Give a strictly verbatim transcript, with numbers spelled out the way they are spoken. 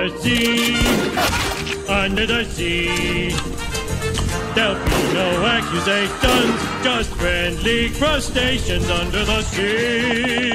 the sea, under the sea. There'll be no accusations, just friendly crustaceans under the sea.